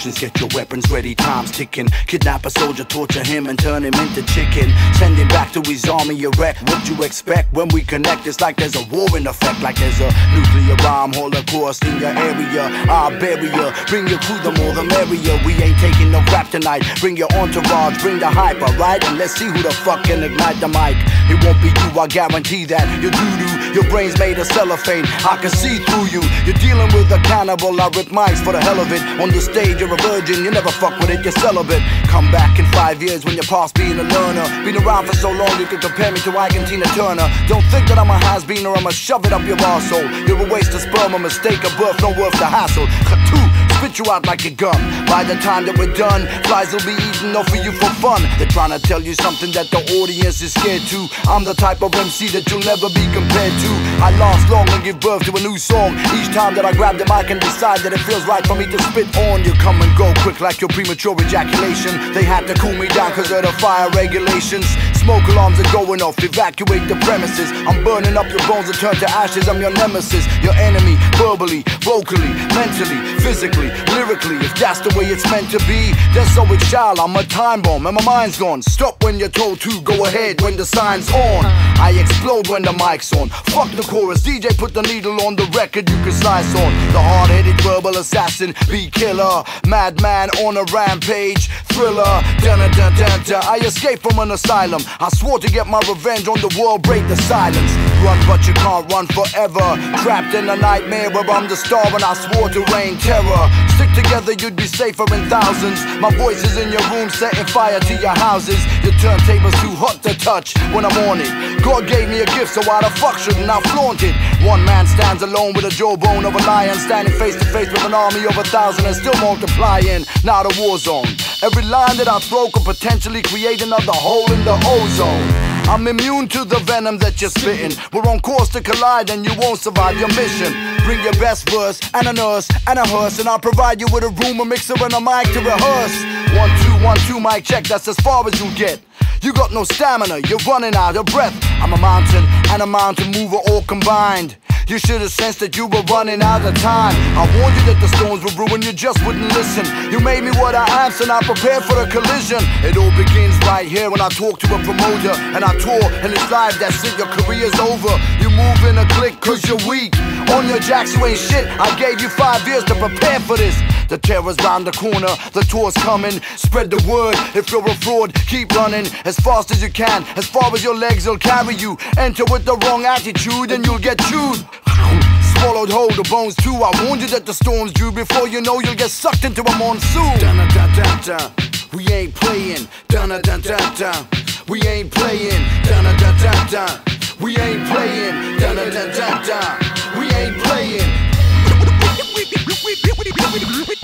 instructions, get your weapons ready, time's ticking. Kidnap a soldier, torture him and turn him into chicken. Send him back to his army erect. What you expect when we connect? It's like there's a war in effect, like there's a nuclear bomb holocaust in your area. I'll bury ya, bring your crew, the more the merrier. We ain't taking no crap tonight. Bring your entourage, bring the hype, alright? And let's see who the fuck can ignite the mic. It won't be you, I guarantee that. Your doo-doo, your brain's made of cellophane. I can see through you. You're dealing with a cannibal. I rip mics for the hell of it. On the stage, you're a virgin. You never fuck with it, you're celibate. Come back in 5 years when you're past being a learner. Been around for so long, you can compare me to Ike and Tina Turner. Don't think that I'm a has-been or I'ma shove it up your arsehole. You're a waste of sperm, a mistake of birth, no worth the hassle. Spit you out like a gun. By the time that we're done, flies will be eating off of you for fun. They're trying to tell you something that the audience is scared to. I'm the type of MC that you'll never be compared to. I last long and give birth to a new song. Each time that I grab the mic and decide that it feels right for me to spit on. You come and go quick like your premature ejaculation. They had to cool me down cause of the fire regulations. Smoke alarms are going off, evacuate the premises. I'm burning up your bones and turn to ashes. I'm your nemesis, your enemy. Verbally, vocally, mentally, physically, lyrically. If that's the way it's meant to be, then so it shall. I'm a time bomb and my mind's gone. Stop when you're told to, go ahead when the sign's on. I explode when the mic's on. Fuck the chorus, DJ put the needle on the record you can slice on. The hard-headed verbal assassin, beat killer, madman on a rampage, thriller. Dun-dun-dun-dun-dun. I escaped from an asylum. I swore to get my revenge on the world, break the silence. Run but you can't run forever. Trapped in a nightmare where I'm the star and I swore to rain terror. Stick together, you'd be safer in thousands. My voice is in your room, setting fire to your houses. Your turntable's too hot to touch when I'm on it. God gave me a gift, so why the fuck shouldn't I flaunt it? One man stands alone with a jawbone of a lion, standing face to face with an army of 1,000 and still multiplying. Now the war zone. Every line that I throw could potentially create another hole in the ozone. I'm immune to the venom that you're spitting. We're on course to collide and you won't survive your mission. Bring your best verse and a nurse and a hearse, and I'll provide you with a room, a mixer and a mic to rehearse. 1, 2, 1, 2, mic check, that's as far as you get. You got no stamina, you're running out of breath. I'm a mountain and a mountain mover all combined. You should have sensed that you were running out of time. I warned you that the stones would ruin, you just wouldn't listen. You made me what I am, so now prepare for the collision. It all begins right here when I talk to a promoter and I tour and it's live, that's it, your career's over. You move in a clique cause you're weak. On your jacks you ain't shit, I gave you 5 years to prepare for this. The terror's round the corner, the tour's coming. Spread the word, if you're a fraud, keep running as fast as you can, as far as your legs will carry you. Enter with the wrong attitude and you'll get chewed. Swallowed whole, the bones too. I warned you that the storm's due. Before you know, you'll get sucked into a monsoon. Dun-dun-dun-dun-dun. We ain't playing. Dun-dun-dun-dun-dun. We ain't playing. Dun-dun-dun-dun-dun. We ain't playing. Dun-dun-dun-dun-dun. We ain't playing.